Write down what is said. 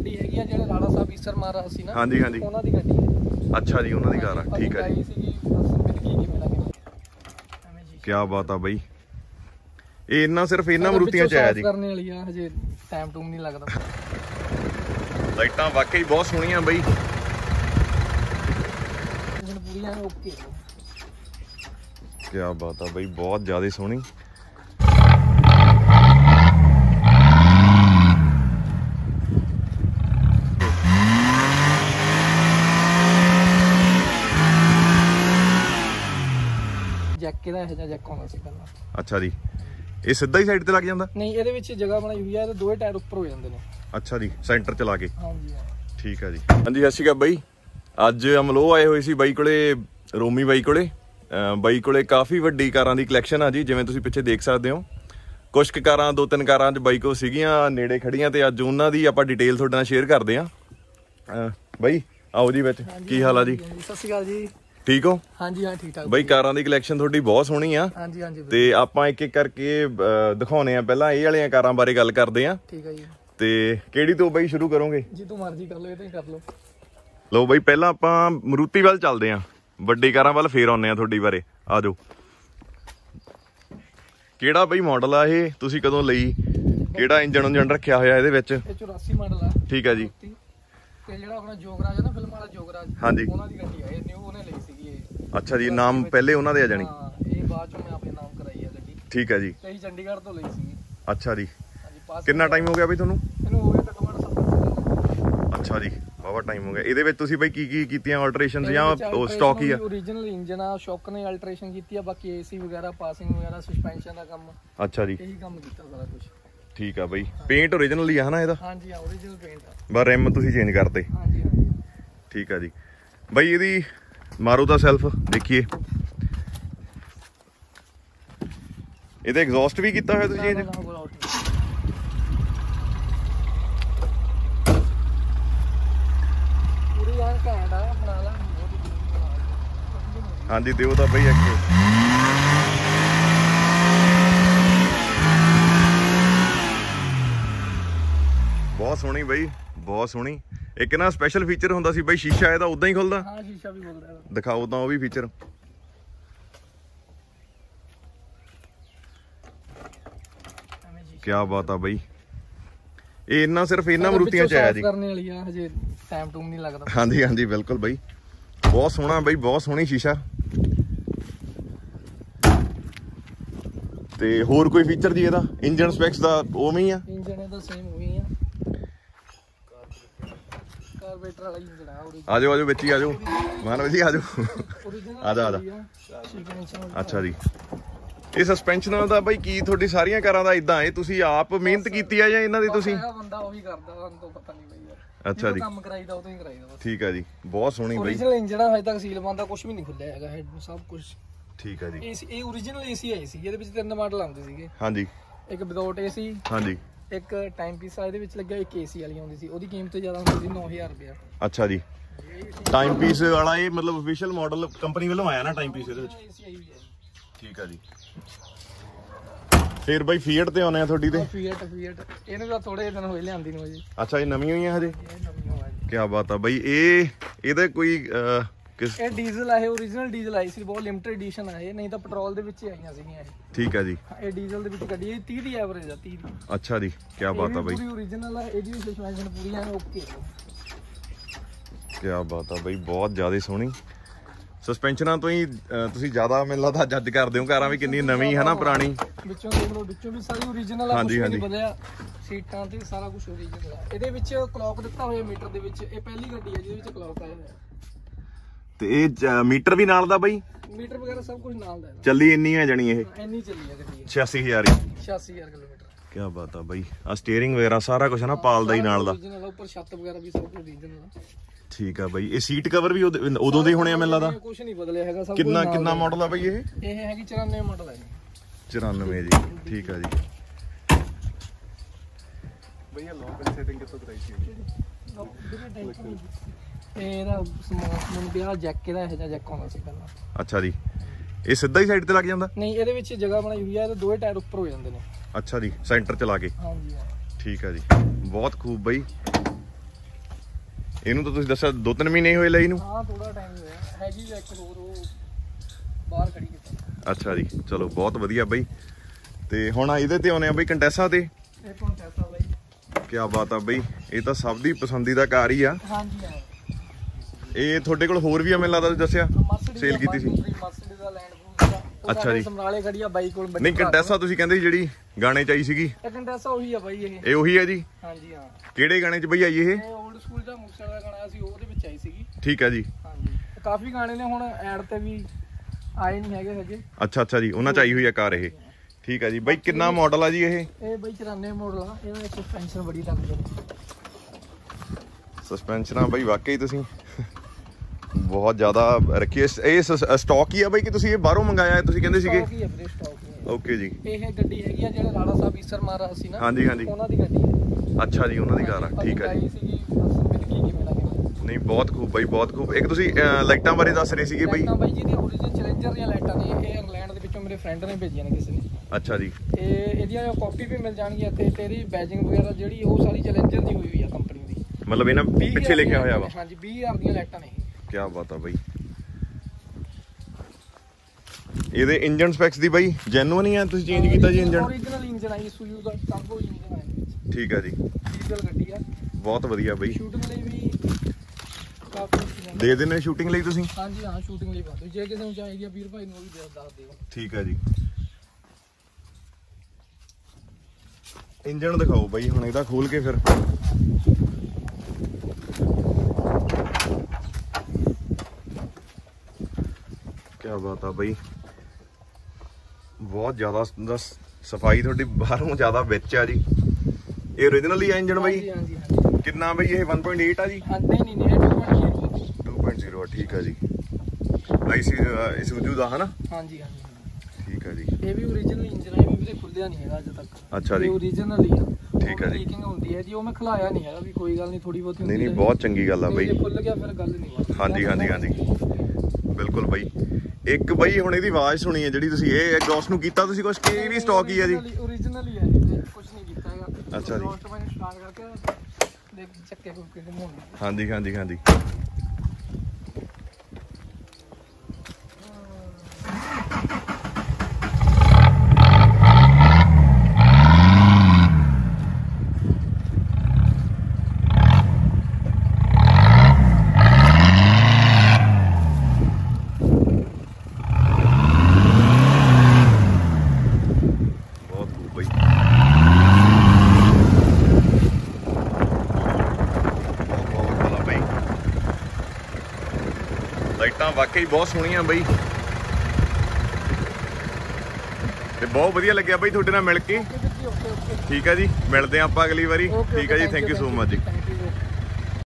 ਗੱਡੀ ਹੈਗੀ ਆ ਜਿਹੜੇ ਰਾਣਾ ਸਾਹਿਬ ਈਸਰ ਮਹਾਰਾਜ ਸੀ ਨਾ। ਹਾਂਜੀ ਹਾਂਜੀ ਉਹਨਾਂ ਦੀ ਗੱਡੀ ਹੈ। ਅੱਛਾ ਜੀ, ਉਹਨਾਂ ਦੀ ਕਾਰ ਆ। ਠੀਕ ਹੈ ਜੀ, ਕੀ ਬਾਤ ਆ ਬਈ। ਇਹ ਇੰਨਾ ਸਿਰਫ ਇਹਨਾਂ ਮਰੂਤੀਆਂ ਚ ਆਇਆ ਜੀ। ਕਰਨੇ ਵਾਲੀ ਆ, ਹਜੇ ਟਾਈਮ ਟੂਮ ਨਹੀਂ ਲੱਗਦਾ। ਲਾਈਟਾਂ ਵਾਕਈ ਬਹੁਤ ਸੋਹਣੀਆਂ ਬਈ। ਪੂਰੀਆਂ ਓਕੇ। ਕੀ ਬਾਤ ਆ ਬਈ, ਬਹੁਤ ਜ਼ਿਆਦਾ ਸੋਹਣੀ। ਜੈਕ ਇਹਦਾ ਇਹੋ ਜਿਹਾ ਜੈਕ ਆਉਂਦਾ ਸੀ ਪਹਿਲਾਂ। ਅੱਛਾ ਜੀ, ਇਹ ਸਿੱਧਾ ਹੀ ਸਾਈਡ ਤੇ ਲੱਗ ਜਾਂਦਾ? ਨਹੀਂ, ਇਹਦੇ ਵਿੱਚ ਜਗ੍ਹਾ ਬਣਾਈ ਹੋਈ ਆ ਤੇ ਦੋਵੇਂ ਟਾਇਰ ਉੱਪਰ ਹੋ ਜਾਂਦੇ ਨੇ। ਅੱਛਾ ਜੀ, ਸੈਂਟਰ ਚ ਲਾ ਕੇ। ਹਾਂਜੀ ਠੀਕ ਆ ਜੀ। ਹਾਂਜੀ, ਸਤਿ ਸ਼੍ਰੀ ਅਕਾਲ ਬਾਈ। ਅੱਜ ਅਮਲੋ ਆਏ ਹੋਏ ਸੀ ਬਾਈ ਕੋਲੇ, ਰੋਮੀ ਬਾਈ ਕੋਲੇ। ਬਾਈ ਕੋਲੇ ਕਾਫੀ ਵੱਡੀ ਕਾਰਾਂ ਦੀ ਕਲੈਕਸ਼ਨ ਆ ਜੀ, ਜਿਵੇਂ ਤੁਸੀਂ ਪਿੱਛੇ ਦੇਖ ਸਕਦੇ ਹੋ। ਕੁਛ ਕੁ ਕਾਰਾਂ, 2-3 ਕਾਰਾਂ ਚ ਬਾਈ ਕੋਲ ਸੀਗੀਆਂ ਨੇੜੇ ਖੜੀਆਂ, ਤੇ ਅੱਜ ਉਹਨਾਂ ਦੀ ਆਪਾਂ ਡਿਟੇਲ ਤੁਹਾਡੇ ਨਾਲ ਸ਼ੇਅਰ ਕਰਦੇ ਆ। ਬਾਈ ਆਓ ਜੀ ਵਿੱਚ। ਕੀ ਹਾਲ ਆ ਜੀ? ਸਤਿ ਸ਼੍ਰੀ ਅਕਾਲ ਜੀ। ਠੀਕ ਹੋ? ਹਾਂਜੀ ਹਾਂ, ਠੀਕ ਠਾਕ ਬਾਈ। ਕਾਰਾਂ ਦੀ ਕਲੈਕਸ਼ਨ ਤੁਹਾਡੀ ਬਹੁਤ ਸੋਹਣੀ ਆ। ਹਾਂਜੀ ਹਾਂਜੀ। ਤੇ ਆਪਾਂ ਇੱਕ ਇੱਕ ਕਰਕੇ ਦਿਖਾਉਣੇ ਆ। ਪਹਿਲਾਂ ਇਹ ਵਾਲੀਆਂ ਕਾਰਾਂ ਬਾਰੇ ਗੱਲ ਕਰਦੇ ਆ। ਠੀਕ ਹੈ ਜੀ। ਤੇ ਕਿਹੜੀ ਤੋਂ ਬਾਈ ਸ਼ੁਰੂ ਕਰੋਗੇ? ਜੀ ਤੂੰ ਮਰਜ਼ੀ ਕਰ ਲਓ, ਇਹ ਤਾਂ ਹੀ ਕਰ ਲਓ। ਲਓ ਬਾਈ, ਪਹਿਲਾਂ ਆਪਾਂ ਮਰੂਤੀ ਵੱਲ ਚੱਲਦੇ ਆ, ਵੱਡੀ ਕਾਰਾਂ ਵੱਲ ਫੇਰ ਆਉਂਦੇ ਆ ਤੁਹਾਡੀ ਬਾਰੇ। ਆ ਜਾਓ। ਕਿਹੜਾ ਬਾਈ ਮਾਡਲ ਆ ਇਹ? ਤੁਸੀਂ ਕਦੋਂ ਲਈ? ਕਿਹੜਾ ਇੰਜਨ ਉਂਜਨ ਰੱਖਿਆ ਹੋਇਆ ਇਹਦੇ ਵਿੱਚ? ਇਹ 84 ਮਾਡਲ ਆ। ਠੀਕ ਹੈ ਜੀ। ਤੇ ਜਿਹੜਾ ਆਪਣਾ ਜੋਗਰਾਜ ਹੈ ਨਾ, ਫਿਲਮ ਵਾਲਾ ਜੋਗਰਾਜ, ਹਾਂਜੀ, ਉਹਨਾਂ ਦੀ ਗੱਡੀ ਆ ਇਹ। ਨਿਊ ਉਹਨੇ ਲਈ ਸੀਗੀ ਇਹ। ਅੱਛਾ ਜੀ, ਨਾਮ ਪਹਿਲੇ ਉਹਨਾਂ ਦੇ ਆ ਜਾਣੀ? ਹਾਂ, ਇਹ ਬਾਅਦ ਚੋਂ ਮੈਂ ਆਪਣੇ ਨਾਮ ਕਰਾਈ ਆ ਗੱਡੀ। ਠੀਕ ਹੈ ਜੀ। ਤੇ ਅਸੀਂ ਚੰਡੀਗੜ੍ਹ ਤੋਂ ਲਈ ਸੀਗੀ। ਅੱਛਾ ਜੀ। ਹਾਂਜੀ। ਕਿੰਨਾ ਟਾਈਮ ਹੋ ਗਿਆ ਬਈ ਤੁਹਾਨੂੰ? ਇਹਨੂੰ ਹੋ ਗਿਆ ਘੱਟੋ ਘੱਟ 70 ਅੱਛਾ ਜੀ, ਬਾਵਾ ਟਾਈਮ ਹੋ ਗਿਆ। ਇਹਦੇ ਵਿੱਚ ਤੁਸੀਂ ਬਈ ਕੀ ਕੀ ਕੀਤੀਆਂ ਆਲਟਰੇਸ਼ਨਸ ਜਾਂ ਉਹ ਸਟਾਕ ਹੀ ਆ? ਓਰੀਜਨਲ ਇੰਜਨ ਆ, ਸ਼ੌਕ ਨੇ ਆਲਟਰੇਸ਼ਨ ਕੀਤੀ ਆ। ਬਾਕੀ ਏਸੀ ਵਗੈਰਾ, ਪਾਸਿੰਗ ਵਗੈਰਾ, ਸਸਪੈਂਸ਼ਨ ਦਾ ਕੰਮ। ਅੱਛਾ ਜੀ, ਇਹੀ ਕੰਮ ਕੀਤਾ ਸਾਰਾ ਕੁਝ। ਠੀਕ ਆ ਬਈ। ਪੇਂਟ ਓਰੀਜਨਲ ਹੀ ਆ ਹਨਾ ਇਹਦਾ? ਹਾਂਜੀ ਹਾਂ, ਓਰੀਜਨਲ ਪੇਂਟ ਆ। ਬਸ ਰਿਮ ਤੁਸੀਂ ਚੇਂਜ ਕਰਤੇ? ਹਾਂਜੀ ਹਾਂਜੀ। ਠੀਕ ਆ ਜੀ। ਬਈ ਇਹਦੀ ਮਾਰੋ ਦਾ ਸੈਲਫ ਦੇਖੀਏ। ਇਹਦੇ ਐਗਜ਼ੌਸਟ ਵੀ ਕੀਤਾ ਹੋਇਆ ਤੁਸੀਂ ਚੇਂਜ? ਪੂਰੀ ਆਂ ਘੈਂਟ ਆ, ਬਣਾ ਲਾ। ਹਾਂਜੀ, ਦਿਓ ਤਾਂ ਬਈ ਅੱਗੇ। ਬਹੁਤ ਸੋਹਣੀ ਬਈ, ਬਹੁਤ ਸੋਹਣੀ। ਇੱਕ ਨਾ ਸਪੈਸ਼ਲ ਫੀਚਰ ਹੁੰਦਾ ਸੀ ਬਈ, ਸ਼ੀਸ਼ਾ ਇਹਦਾ ਉਦਾਂ ਹੀ ਖੁੱਲਦਾ? ਹਾਂ, ਸ਼ੀਸ਼ਾ ਵੀ ਖੁੱਲਦਾ ਹੈ। ਦਿਖਾਓ ਤਾਂ ਉਹ ਵੀ ਫੀਚਰ। ਕੀ ਬਾਤ ਆ ਬਈ। ਇਹ ਇੰਨਾ ਸਿਰਫ ਇਹਨਾਂ ਮਰੂਤੀਆਂ ਚ ਆਇਆ ਜੀ। ਕਰਨੇ ਵਾਲੀ ਆ, ਹਜੇ ਟਾਈਮ ਟੂਮ ਨਹੀਂ ਲੱਗਦਾ। ਹਾਂਜੀ ਹਾਂਜੀ, ਬਿਲਕੁਲ ਬਈ। ਬਹੁਤ ਸੋਹਣਾ ਬਈ, ਬਹੁਤ ਸੋਹਣੀ ਸ਼ੀਸ਼ਾ। ਤੇ ਹੋਰ ਕੋਈ ਫੀਚਰ ਜੀ ਇਹਦਾ? ਇੰਜਨ ਸਪੈਕਸ ਦਾ ਉਵੇਂ ਹੀ ਆ? ਇੰਜਨ ਇਹਦਾ ਸੇਮ ਉਹੀ ਆ। ਕਾਰਬੋਰੇਟਰ ਵਾਲਾ ਇੰਜਨ ਆ। ਆ ਜਾਓ ਆ ਜਾਓ ਵਿੱਚ ਹੀ ਆ ਜਾਓ ਮਾਨਵ ਜੀ, ਆ ਜਾਓ। ਆ ਜਾ ਆ ਜਾ। ਅੱਛਾ ਜੀ। ਇਹ ਸਸਪੈਂਸ਼ਨਾਂ ਦਾ ਬਾਈ ਕੀ ਤੁਹਾਡੀ ਸਾਰੀਆਂ ਕਾਰਾਂ ਦਾ ਇਦਾਂ ਹੈ? ਤੁਸੀਂ ਆਪ ਮਿਹਨਤ ਕੀਤੀ ਆ ਜਾਂ ਇਹਨਾਂ ਦੀ ਤੁਸੀਂ? ਬੰਦਾ ਉਹੀ ਕਰਦਾ, ਤੁਹਾਨੂੰ ਤਾਂ ਪਤਾ ਨਹੀਂ ਬਈ ਯਾਰ। ਅੱਛਾ ਜੀ, ਕੰਮ ਕਰਾਈਦਾ ਉਹ ਤੋਂ ਹੀ ਕਰਾਈਦਾ ਬਸ। ਠੀਕ ਆ ਜੀ, ਬਹੁਤ ਸੋਹਣੀ ਬਾਈ। ਓਰੀਜਨਲ ਇੰਜਨ ਆ, ਹਜੇ ਤੱਕ ਸੀਲ ਬੰਦਾ ਕੁਝ ਵੀ ਨਹੀਂ ਖੁੱਲਿਆ ਹੈਗਾ, ਹੈਡ ਨੂੰ ਸਭ ਕੁਝ। ਠੀਕ ਆ ਜੀ। ਇਹ ਓਰੀਜਨਲ ਏਸੀ ਆਈ ਸੀ, ਇਹਦੇ ਵਿੱਚ 3 ਮਾਡਲ ਆਉਂਦੇ ਸੀਗੇ। ਹਾਂਜੀ। ਇੱਕ ਵਿਦਆਊਟ ਏਸੀ, ਹਾਂਜੀ, ਇੱਕ ਟਾਈਮ ਪੀਸ ਆ ਇਹਦੇ ਵਿੱਚ ਲੱਗਿਆ, ਇੱਕ ਏਸੀ ਵਾਲੀ ਆਉਂਦੀ ਸੀ। ਉਹਦੀ ਕੀਮਤ ਜ਼ਿਆਦਾ ਹੁੰਦੀ ਸੀ, 9000 ਰੁਪਇਆ। ਅੱਛਾ ਜੀ। ਟਾਈਮ ਪੀਸ ਵਾਲਾ ਇਹ ਮਤਲਬ ਅਫੀਸ਼ੀਅਲ ਮਾਡਲ ਕੰਪਨੀ ਵੱਲੋਂ ਆਇਆ ਨਾ ਟਾਈਮ ਪੀਸ ਇਹਦੇ ਵਿੱਚ? ਠੀਕ ਆ ਜੀ। ਫਿਰ ਬਾਈ ਫੀਟ ਤੇ ਆਉਨੇ ਆ ਤੁਹਾਡੀ ਤੇ? ਫੀਟ ਇਹਨੂੰ ਤਾਂ ਥੋੜੇ ਦਿਨ ਹੋਏ ਲਿਆਂਦੀ ਨੂੰ ਜੀ। ਅੱਛਾ, ਇਹ ਨਵੀਂ ਹੋਈਆਂ ਹਜੇ? ਇਹ ਨਵੀਂ ਹੋਇਆ ਜੀ। ਕੀ ਬਾਤ ਆ ਬਾਈ। ਇਹਦਾ ਕੋਈ ਇਹ ਡੀਜ਼ਲ ਆ, ਇਹ ਓਰੀਜਨਲ ਡੀਜ਼ਲ ਆਈ ਸੀ, ਬਹੁਤ ਲਿਮਟਿਡ ਐਡੀਸ਼ਨ ਆ ਇਹ, ਨਹੀਂ ਤਾਂ ਪੈਟਰੋਲ ਦੇ ਵਿੱਚ ਹੀ ਆਈਆਂ ਸੀਗੀਆਂ ਇਹ। ਠੀਕ ਆ ਜੀ। ਇਹ ਡੀਜ਼ਲ ਦੇ ਵਿੱਚ ਗੱਡੀ ਹੈ, 30 ਦੀ ਐਵਰੇਜ ਆ, 30 ਦੀ। ਅੱਛਾ ਜੀ, ਕੀ ਬਾਤ ਆ ਬਾਈ। ਪੂਰੀ ਓਰੀਜਨਲ ਆ, ਇਹਦੀ ਵੀ ਸਸਪੈਂਸ਼ਨ ਪੂਰੀ ਆ ਓਕੇ। ਕੀ ਬਾਤ ਆ ਬਾਈ, ਬਹੁਤ ਜ਼ਿਆਦਾ ਸੋਹਣੀ। ਸਸਪੈਂਸ਼ਨਾਂ ਤੋਂ ਹੀ ਤੁਸੀਂ ਜ਼ਿਆਦਾ ਮੈਨੂੰ ਲੱਗਦਾ ਜੱਜ ਕਰਦੇ ਹੋ ਕਾਰਾਂ ਵੀ, ਕਿੰਨੀ ਨਵੀਂ ਹੈ ਨਾ ਪੁਰਾਣੀ। ਵਿੱਚੋਂ ਦੇਖ ਲਓ, ਵਿੱਚੋਂ ਵੀ ਸਾਰੀ ਓਰੀਜਨਲ ਆ, ਕੁਝ ਵੀ ਨਹੀਂ ਬਦਲਿਆ। ਸੀਟਾਂ ਤੇ ਸਾਰਾ ਕੁਝ ਓਰੀਜਨਲ ਆ। ਇਹਦੇ ਵਿੱਚ ਕਲੌਕ ਦਿੱਤਾ ਹੋਇਆ ਮੀਟਰ ਦੇ ਵਿੱਚ। ਇਹ ਪਹਿਲੀ ਗੱਡੀ ਹੈ ਜਿਹਦੇ ਵਿੱਚ ਕਲੌਕ ਆਇਆ ਹੋਇਆ। ਤੇ ਇਹ ਮੀਟਰ ਵੀ ਨਾਲ ਦਾ ਬਾਈ? ਮੀਟਰ ਵਗੈਰਾ ਸਭ ਕੁਝ ਨਾਲ ਦਾ ਹੈ। ਚੱਲੀ ਇੰਨੀ ਹੈ ਜਾਣੀ ਇਹ? ਇੰਨੀ ਚੱਲੀ ਹੈ ਗੱਡੀ। 86000 ਹੀ? 86000 ਕਿਲੋਮੀਟਰ। ਕੀ ਬਾਤ ਆ ਬਾਈ। ਆ ਸਟੀਅਰਿੰਗ ਵਗੈਰਾ ਸਾਰਾ ਕੁਝ ਨਾ ਪਾਲ ਦਾ ਹੀ ਨਾਲ ਦਾ? ਓਰੀਜਨਲ ਆ, ਉੱਪਰ ਛੱਤ ਵਗੈਰਾ ਵੀ ਸਭ ਕੁਝ ਓਰੀਜਨਲ ਆ। ਠੀਕ ਆ ਬਾਈ। ਇਹ ਸੀਟ ਕਵਰ ਵੀ ਉਦੋਂ ਦੇ ਹੋਣੇ ਆ ਮੈਨੂੰ ਲੱਗਦਾ? ਕੁਝ ਨਹੀਂ ਬਦਲਿਆ ਹੈਗਾ, ਸਭ ਕਿੰਨਾ ਮਾਡਲ ਆ ਬਾਈ ਇਹ? ਇਹ ਹੈਗੀ 94 ਮਾਡਲ ਹੈ। 94 ਜੀ, ਠੀਕ ਆ ਜੀ। ਭਈਆ ਲੋਕਲ ਸੈਟਿੰਗ ਕਿੱਥੋਂ ਕਰਾਈ ਸੀ? ਇਹਦਾ ਸਮਾਨ ਪਿਆ ਜੈਕ, ਇਹਦਾ ਇਹੋ ਜਿਹਾ ਜੈਕ ਆਉਂਦਾ ਸੀ ਪਹਿਲਾਂ। ਅੱਛਾ ਜੀ, ਇਹ ਸਿੱਧਾ ਹੀ ਸਾਈਡ ਤੇ ਲੱਗ ਜਾਂਦਾ? ਨਹੀਂ, ਇਹਦੇ ਵਿੱਚ ਜਗ੍ਹਾ ਬਣਾਈ ਹੋਈ ਆ ਤੇ ਦੋਵੇਂ ਟਾਇਰ ਉੱਪਰ ਹੋ ਜਾਂਦੇ ਨੇ। ਅੱਛਾ ਜੀ, ਸੈਂਟਰ ਚ ਲਾ ਕੇ? ਹਾਂਜੀ। ਠੀਕ ਆ ਜੀ, ਬਹੁਤ ਖੂਬ ਬਾਈ। ਇਹਨੂੰ ਤਾਂ ਤੁਸੀਂ ਦੱਸਿਆ 2-3 ਮਹੀਨੇ ਹੀ ਹੋਏ ਲਈ ਨੂੰ। ਹਾਂ ਥੋੜਾ ਟਾਈਮ ਹੋਇਆ, ਹੈਗੀ ਆ ਇੱਕ ਹੋਰ ਉਹ ਬਾਹਰ ਖੜੀ ਕਿਤੇ। ਅੱਛਾ ਜੀ, ਚਲੋ ਬਹੁਤ ਵਧੀਆ ਬਈ। ਤੇ ਹੁਣ ਇਹਦੇ ਤੇ ਆਉਨੇ ਆ ਬਈ ਕੰਟੈਸਾ ਤੇ। ਇਹ ਕੰਟੈਸਾ ਬਾਈ, ਕੀ ਬਾਤ ਆ ਬਈ, ਇਹ ਤਾਂ ਸਭ ਦੀ ਪਸੰਦੀਦਾ ਕਾਰ ਹੀ ਆ। ਹਾਂਜੀ ਹਾਂ। ਇਹ ਤੁਹਾਡੇ ਕੋਲ ਹੋਰ ਵੀ ਆ ਮੈਨੂੰ ਲੱਗਦਾ, ਤੁਸੀਂ ਦੱਸਿਆ ਸੇਲ ਕੀਤੀ ਸੀ। ਮਰਸੀਡੀਜ਼ ਦਾ ਲੈਂਡ ਕਰੂਜ਼ਰ ਦਾ। ਅੱਛਾ ਜੀ। ਸਮਰਾਲੇ ਖੜੀ ਆ ਬਾਈ ਕੋਲ। ਨਹੀਂ ਕੰਟੈਸਾ ਤੁਸੀਂ ਕਹਿੰਦੇ ਸੀ ਜਿਹੜੀ ਗਾਣੇ ਚ ਆਈ ਸੀਗੀ, ਇਹ ਕੰਟੈਸਾ ਉਹੀ ਆ ਬਾਈ ਇਹ। ਇਹ ਉਹੀ ਆ ਜੀ। ਹਾਂਜੀ ਹਾਂ। ਕਿਹੜੇ ਗਾਣੇ ਚ ਬਈ ਆਈ ਇਹ? ਇਹ 올ਡ ਸਕੂਲ ਦਾ ਮੁਕਤਸਰ ਦਾ ਗਾਣਾ ਸੀ, ਉਹਦੇ ਵਿੱਚ ਆਈ ਸੀਗੀ। ਠੀਕ ਆ ਜੀ। ਹਾਂਜੀ, ਕਾਫੀ ਗਾਣੇ ਨੇ ਹੁਣ ਐਡ ਤੇ ਵੀ ਆਏ ਨਹੀਂ ਹੈਗੇ ਹਜੇ। ਅੱਛਾ ਅੱਛਾ ਜੀ, ਉਹਨਾਂ ਚ ਆਈ ਹੋਈ ਆ ਕਾਰ ਇਹ। ਠੀਕ ਆ ਜੀ ਬਾਈ, ਕਿੰਨਾ ਮਾਡਲ ਆ ਜੀ ਇਹ? ਇਹ ਬਾਈ 94 ਮਾਡਲ ਆ। ਇਹਦੇ ਸਸਪੈਂਸ਼ਨ ਬੜੀ ਤੰਗ ਹੈ। ਸਸਪੈਂਸ਼ਨਾਂ ਬਾਈ ਵਾਕਈ ਤੁਸੀਂ ਬਹੁਤ ਜ਼ਿਆਦਾ ਰੱਖੀ ਹੈ। ਇਹ ਸਟਾਕ ਹੀ ਆ ਬਾਈ ਕਿ ਤੁਸੀਂ ਇਹ ਬਾਹਰੋਂ ਮੰਗਾਇਆ ਤੁਸੀਂ ਕਹਿੰਦੇ ਸੀਗੇ? ਸਟਾਕ ਹੀ ਹੈ ਵੀਰੇ, ਸਟਾਕ ਹੀ ਹੈ। ਓਕੇ ਜੀ। ਇਹ ਗੱਡੀ ਹੈਗੀ ਆ ਜਿਹੜੇ ਰਾਣਾ ਸਾਹਿਬ ਈਸਰ ਮਹਾਰਾਜ ਸੀ ਨਾ, ਹਾਂਜੀ ਹਾਂਜੀ, ਉਹਨਾਂ ਦੀ ਗੱਡੀ ਹੈ। ਅੱਛਾ ਜੀ, ਉਹਨਾਂ ਦੀ ਕਾਰ ਆ। ਠੀਕ ਆ ਜੀ। ਸੀਗੀ ਬਸ ਮਿਲਕੀ ਕਿਵੇਂ ਲੱਗੇ। ਨਹੀਂ ਬਹੁਤ ਖੂਬ ਬਾਈ, ਬਹੁਤ ਖੂਬ। ਇੱਕ ਤੁਸੀਂ ਲਾਈਟਾਂ ਬਾਰੇ ਦੱਸ ਰਹੇ ਸੀਗੇ ਬਾਈ। ਲਾਈਟਾਂ ਬਾਈ ਜੀ ਦੀ ਓਰੀਜਨਲ ਚੈਲੰਜਰ ਦੀਆਂ ਲਾਈਟਾਂ ਨੇ। ਇਹ ਇੰਗਲੈਂਡ ਦੇ ਵਿੱਚੋਂ ਮੇਰੇ ਫਰੈਂਡ ਨੇ ਭੇਜੀਆਂ ਨੇ ਕਿਸੇ ਨੇ। ਅੱਛਾ ਜੀ। ਇਹ ਇਹਦੀਆਂ ਕਾਪੀ ਵੀ ਮਿਲ ਜਾਣਗੀਆਂ ਇੱਥੇ। ਤੇਰੀ ਬੈਜਿੰਗ ਵਗੈਰਾ ਜਿਹੜੀ ਉਹ ਸਾਰੀ ਚੈਲੰਜਰ ਦੀ ਹੋਈ ਆ ਕੰਪਨੀ ਦੀ। ਮਤਲਬ ਇਹਨਾਂ ਪਿੱਛੇ ਲਿਖਿਆ ਹੋਇਆ ਵਾ। ਹਾਂਜੀ 20000 ਦੀਆਂ ਲਾਈਟਾਂ ਨੇ। ਕੀ ਬਾਤ ਆ ਬਾਈ। ਇਹਦੇ ਇੰਜਨ ਸਪੈਕਸ ਦੀ ਬਾਈ ਜੈਨੂਇਨ ਹੀ ਆ, ਤੁਸੀਂ ਚੇਂਜ ਕੀਤਾ ਜੀ ਇੰਜਨ? ਓਰੀਜਨਲ ਇੰਜਨ ਆ, ਸੁਯੂ ਦਾ ਟਰਬੋ ਇੰਜਨ ਆ ਇਹਦੇ ਵਿੱਚ। ਠੀਕ ਆ ਜੀ, ਡੀਜ਼ਲ ਗੱਡੀ ਆ। ਬਹੁਤ ਵਧੀਆ ਬਾਈ। ਸ਼ੂਟਿੰਗ ਲਈ ਵੀ ਕਾਫੀ ਦੇ ਦਿੰਦੇ ਸ਼ੂਟਿੰਗ ਲਈ ਤੁਸੀਂ? ਹਾਂਜੀ ਹਾਂ, ਸ਼ੂਟਿੰਗ ਲਈ ਬਾਤ। ਜੇ ਕਿਸੇ ਨੂੰ ਚਾਹੀਦੀ ਆ ਵੀਰ ਭਾਈ ਨੂੰ ਉਹ ਵੀ ਦੱਸ ਦਿਓ। ਠੀਕ ਆ ਜੀ। ਇੰਜਨ ਦਿਖਾਓ ਬਾਈ ਹੁਣ ਇਹਦਾ ਖੋਲ ਕੇ ਫਿਰ। ਕੀ ਬਾਤ ਆ ਬਾਈ, ਬਹੁਤ ਜ਼ਿਆਦਾ ਸਫਾਈ ਤੁਹਾਡੀ ਬਾਹਰੋਂ ਜ਼ਿਆਦਾ ਵਿੱਚ ਆ ਜੀ। ਇਹ ਓਰੀਜਨਲ ਹੀ ਆ ਇੰਜਨ ਬਾਈ? ਹਾਂਜੀ ਹਾਂਜੀ। ਕਿੰਨਾ ਬਾਈ ਇਹ 1.8 ਆ ਜੀ? ਨਹੀਂ ਨਹੀਂ, 2.0 ਆ। ਠੀਕ ਆ ਜੀ। ਆਈਸੀ ਇਸੂਜੂ ਦਾ ਹਨਾ? ਹਾਂਜੀ ਹਾਂਜੀ। ਠੀਕ ਆ ਜੀ। ਇਹ ਵੀ ਓਰੀਜਨਲ ਇੰਜਨ ਹੈ, ਇਹ ਵੀ ਵੀਰੇ ਖੁੱਲਿਆ ਨਹੀਂ ਹੈਗਾ ਅਜੇ ਤੱਕ। ਅੱਛਾ ਜੀ। ਇਹ ਓਰੀਜਨਲ ਹੀ ਆ। ਠੀਕ ਆ ਜੀ। ਲੀਕਿੰਗ ਹੁੰਦੀ ਹੈ ਜੀ, ਉਹ ਮੈਂ ਖਲਾਇਆ ਨਹੀਂ ਹੈਗਾ ਵੀ ਕੋਈ ਗੱਲ ਨਹੀਂ, ਥੋੜੀ ਬਹੁਤੀ ਨਹੀਂ ਨਹੀਂ, ਬਹੁਤ ਚੰਗੀ ਗੱਲ ਆ ਬਾਈ। ਜੇ ਖੁੱਲ ਗਿਆ ਫਿਰ ਗੱਲ ਨਹੀਂ ਬਣਦੀ। ਹਾਂਜੀ ਹਾਂਜੀ ਹਾਂਜੀ, ਬਿਲਕੁਲ ਬਾਈ। ਇੱਕ ਬਾਈ ਹੁਣ ਇਹਦੀ ਆਵਾਜ਼ ਸੁਣੀ ਹੈ ਜਿਹੜੀ ਤੁਸੀਂ, ਇਹ ਐਗਜ਼ੌਸਟ ਨੂੰ ਕੀਤਾ ਤੁਸੀਂ ਕੁਝ ਕਿ ਇਹ ਵੀ ਸਟਾਕ ਹੀ ਆ ਜੀ? ਓਰੀਜਨਲ ਹੀ ਹੈ ਜੀ, ਕੁਝ ਨਹੀਂ ਕੀਤਾ ਹੈਗਾ। ਅੱਛਾ ਜੀ। ਐਗਜ਼ੌਸਟ ਮੈਂ ਸਟਾਰਟ ਕਰਕੇ ਦੇਖ ਚੱਕੇ ਕੋਈ ਕਿਤੇ ਮੋੜ। ਹਾਂਜੀ ਹਾਂਜੀ ਹਾਂਜੀ। ਲਾਈਟਾਂ ਵਾਕਈ ਬਹੁਤ ਸੋਹਣੀਆਂ ਬਈ, ਤੇ ਬਹੁਤ ਵਧੀਆ ਲੱਗਿਆ ਬਈ ਤੁਹਾਡੇ ਨਾਲ ਮਿਲ ਕੇ। ਠੀਕ ਹੈ ਜੀ, ਮਿਲਦੇ ਆਪਾਂ ਅਗਲੀ ਵਾਰੀ। ਠੀਕ ਹੈ ਜੀ, ਥੈਂਕ ਯੂ ਸੋ ਮਚ ਜੀ।